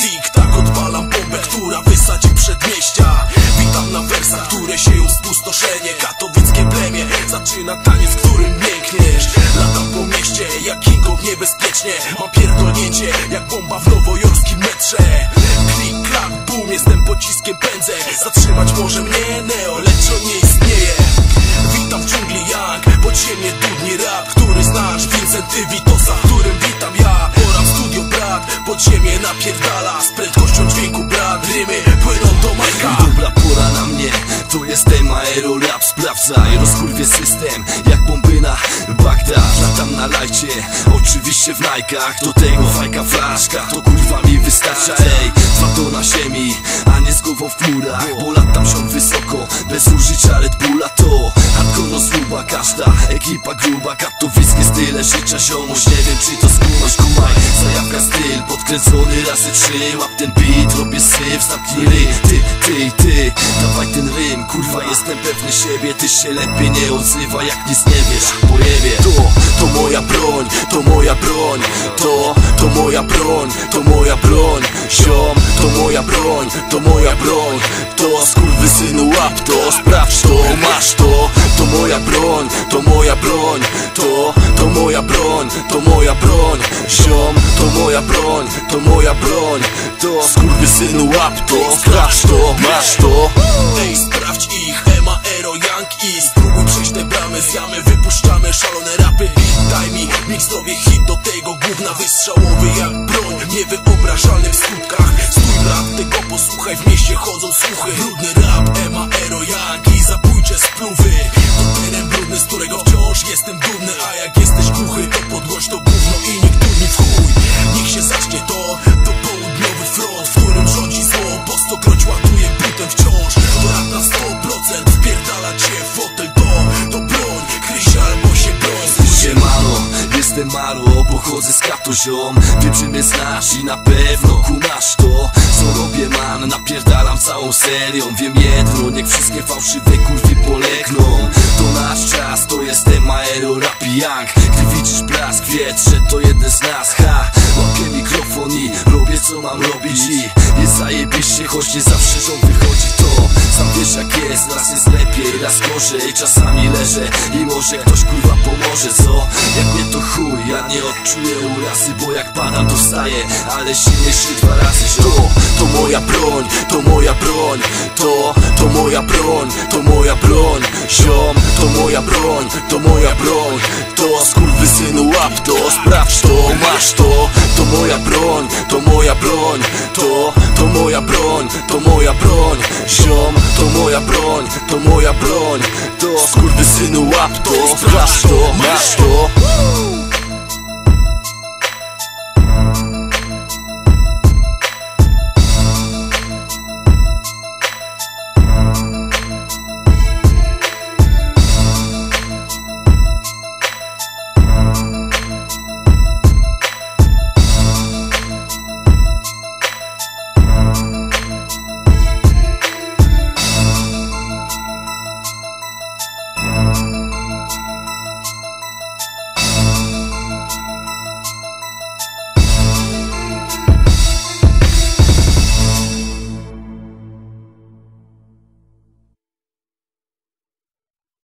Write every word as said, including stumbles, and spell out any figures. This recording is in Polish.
tik-tak odpalam bombę, która wysadzi przedmieścia. Witam na wersach, które sieją spustoszenie. Katowickie plemię zaczyna taniec, którym miękniesz. Latam po mieście jak King Kong niebezpiecznie. Mam pierdolnięcie jak bomba w nowojorskim metrze. Klik, klak, bum, jestem pociskiem, pędzę. Zatrzymać może mnie Neo, lecz on nie istnieje. Witam w dżungli Young, podziemnie dudni rap, który znasz, Vincenty Witosa, którym witam ja. Pora w studio, brat, podziemie napierdala. Z prędkością dźwięku, brat, rymy płyną do majka. Dobra pora na mnie, to jestem aero rap, sprawdzaj, rozkurwię system jak bomby na Bagdad. Latam na lajcie, oczywiście w najkach, do tego fajka flaszka, to kurwa mi wystarcza. Ej, dwa to na ziemi, a nie z głową w chmurach, bo latam się wysoko, bez użycia Red Bulla. To hardcore rozruba, każda ekipa gruba, katowickie style życia ziomuś. Nie wiem czy to skumasz, kumaj, zajawka styl podkręcony razy trzy. Łap ten beat, robię syf, zamknij ry. Ty, ty, ty, dawaj ten rym, kurwa jestem pewny siebie. Ty się lepiej nie odzywa jak nic nie wiesz, pojebie. To, to moja broń, to moja broń. To, to moja broń, to moja broń. Ziom, to moja broń, to moja broń. To skurwysynu łap to, sprawdź to, masz to. To moja broń, to moja broń. To, to moja broń, to moja broń. Ziom, to moja broń, to moja broń. To skurwysynu łap to, sprawdź to, masz to. Ej, sprawdź ich, Ema, Ero, Young i spróbuj przejść te bramy z jamy. Wypuszczamy szalone rapy, daj mi mix, zrobię hit do tego gówna. Wystrzałowy jak broń, niewyobrażalny w skutkach. Stój rap, tego posłuchaj, w mieście chodzą słuchy. Brudny rap, Ema, Ero, Young i zabójcze spluwy. To teren brudny, z którego wciąż jestem dumny. A jak jesteś głuchy, to podgłoś to gówno i nikt durni w chuj. Niech się zacznie to, to południowy front, w którym rządzi zło. Po stokroć ładuje butem wciąż. To rap na sto procent, wpierdala cię w fotel. To, to broń, kryj się albo się broń. Siemano, jestem Maro, pochodzę z Kato ziom. Wiem, że mnie znasz i na pewno kumasz to, co robię man. Napierdalam całą serią, wiem jedno, niech wszystkie fałszywe kurwy polegną. To nasz czas, to jestem aero rap i Young. Gdy widzisz blask, wiedz, że to jeden z nas. Ha, łapię mikrofon i robię co mam robić. I jest zajebiście, choć nie zawsze rząd wychodzi to. Sam wiesz jak jest, raz jest lepiej, raz gorzej. Czasami leżę i może ktoś kurwa pomoże, co? Jak nie to chuj, ja nie odczuję urazy, bo jak padam to wstaję, ale silniejszy dwa razy. To, to moja broń, to moja broń. To, to moja broń, to moja broń. Ziom, to moja broń, to moja broń. To skurwysynu łap to, sprawdź to, masz to. To moja broń, to moja broń. To, to moja broń, to moja broń. Ziom, to moja broń, to moja broń. To skurwysynu łap to, sprawdź to, masz to.